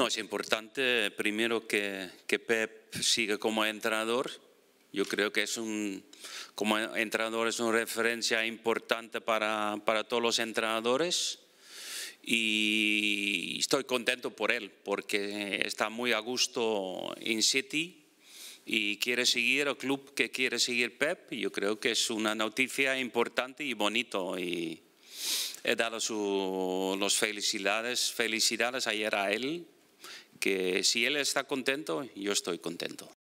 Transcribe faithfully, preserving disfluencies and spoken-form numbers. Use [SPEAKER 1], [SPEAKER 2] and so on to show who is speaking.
[SPEAKER 1] No, es importante primero que, que Pep siga como entrenador. Yo creo que es un, como entrenador es una referencia importante para, para todos los entrenadores y estoy contento por él porque está muy a gusto en City y quiere seguir el club que quiere seguir Pep. Yo creo que es una noticia importante y bonito y he dado su, los felicidades, felicidades ayer a él, que si él está contento, yo estoy contento.